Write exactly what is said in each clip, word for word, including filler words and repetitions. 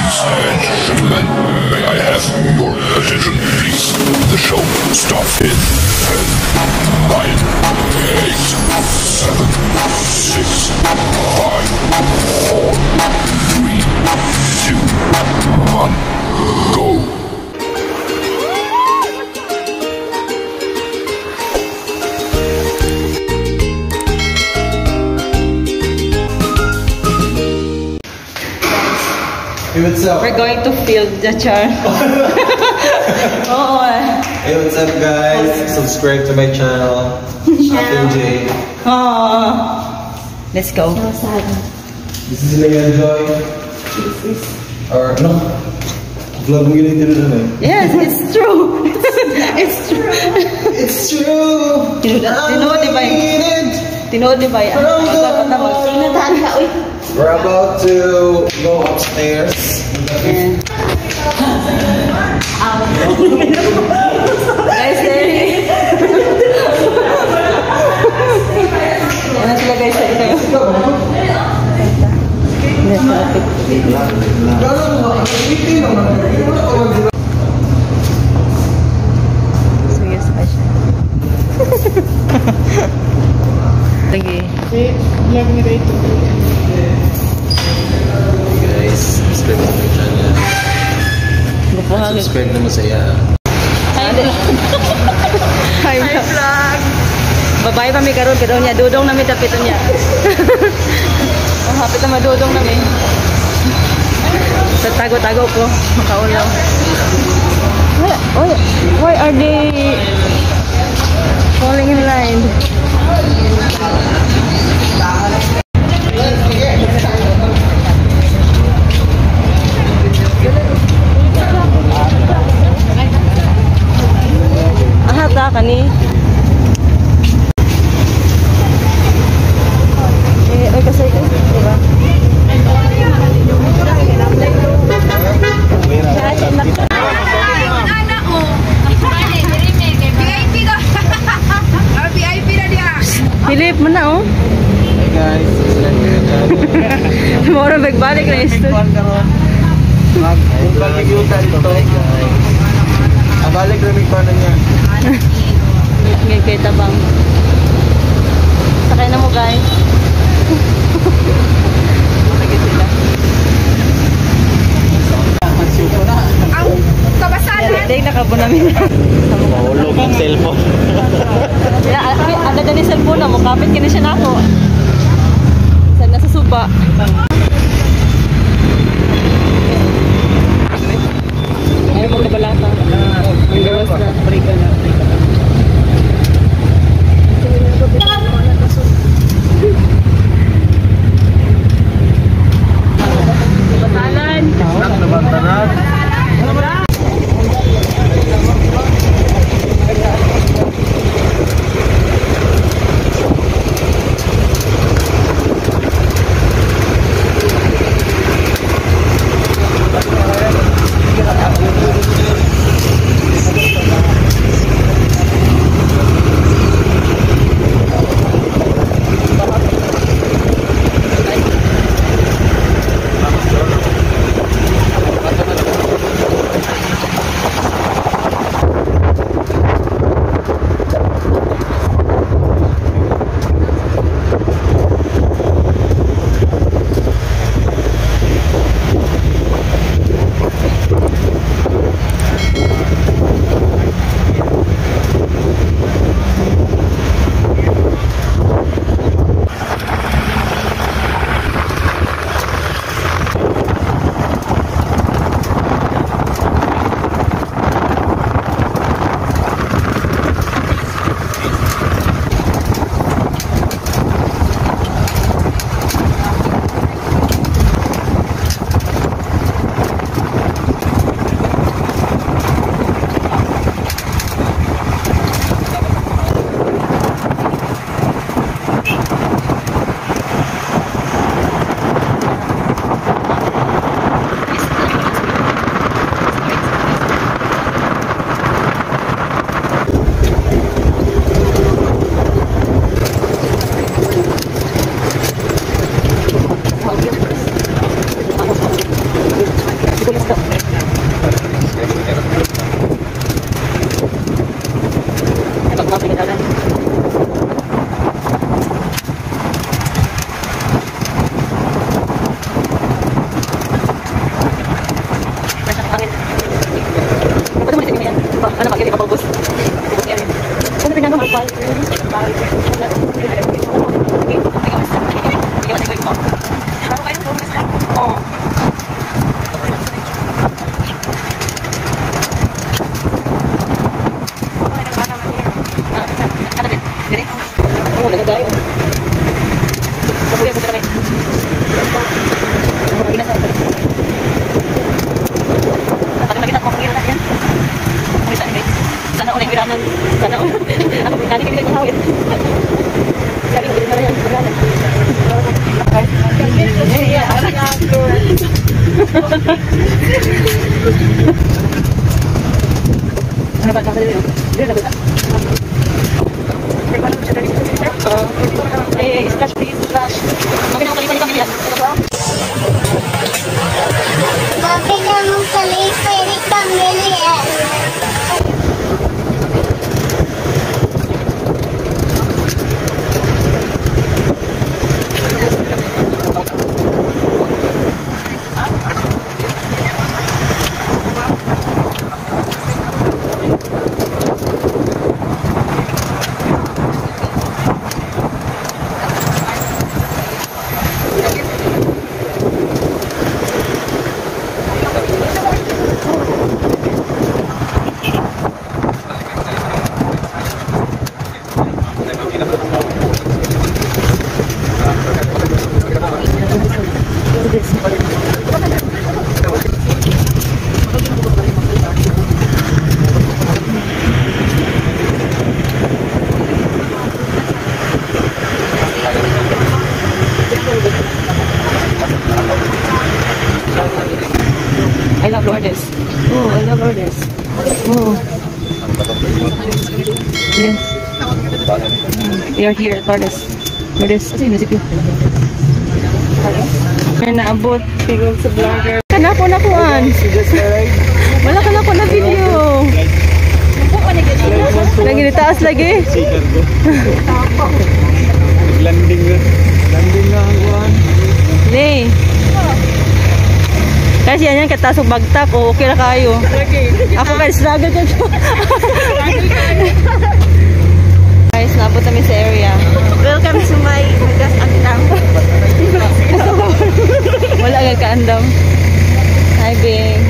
Ladies and gentlemen, may I have your attention, please? The show will start in ten, nine, eight, seven, six, five, four, three, two, one, go! Hey, what's up? We're going to field the char. Oh. Hey, what's up, guys? Subscribe to my channel. Apple J. Oh. Let's go. This is Leon Joy. Or no? Vlog mo yun dito na eh. Yes, it's true. It's true. It's true. Tinood di ba? Tinood di ba? We're about to go upstairs. Yeah. Guys, eh. Ano sila guys sa ito? Serious pa siya. Lagi. Guys, subscribe to my channel. Subscribe na masaya. Hi, Hi, vlog. Babae pa may karon pero niya dudong na may tapito niya. Oh, hapit na madudong na may. Sa tago-tago ko, makaulaw. Why, why are they falling in line? Ahata ka ni? Eh, ay kasi, diba? Philip, mana oh? Hey guys, subscribe to my channel. Moro bagbalik na isto. Balik yung dito. Abalik rin ko na niya. Ngay kay tabang. Sakay na mo guys. Sakay sila. Ang kabasalan. Dahil nakabo namin. Mahulog ang cellphone. Ada dyan yung cellphone na mo. Kapit ka na siya na ako. Saan nasa suba. Ayaw mo kabalata. Ang gawas na. Prika na. Prika na. Basalan. Nak naman tanat. Ano ba ito? Dito na ba? Eh, scratch please, scratch. Mungkin ako kalipan kami yan. Bakit naman kalipan kami yan? I love Lourdes. Oh, I love Lourdes. Oh. Yes. We are here at Lourdes. Lourdes, ano yung music yun? May naabot. Tigol sa vlogger. Kanako na kuan. Wala ka na ko na video. Lagi di taas lagi. Landing na. Landing na ang kuhan. Nih. Kasi yan yan katasok bagtak o okay na kayo. Ako guys, struggle ka to. Guys, nabot kami sa area. Welcome to my Magas Andam. Wala agad ka-andam. Hi, Bing.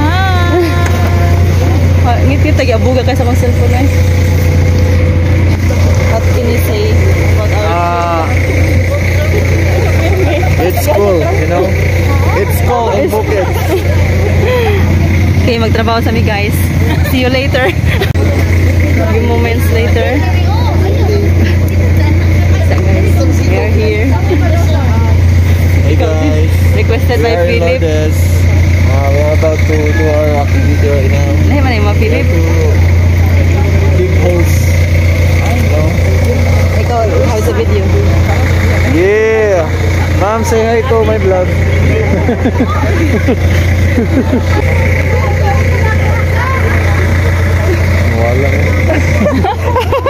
Hi. Ngiti tagi abuga kayo sa kong cellphone guys. What can you say about our Ah, it's cool, you know? It's cool in Phuket. Okay, magtrabaho sa mi guys. See you later. Few moments later. So guys, we are here. Hey guys, Requested by we are in Philip. Lourdes. Uh, we are about to do our activity right now. Nahi man yung mga Philip. Big holes. Ikaw, how's the video? Yeah! Ma'am, say hi to my vlog. Wala.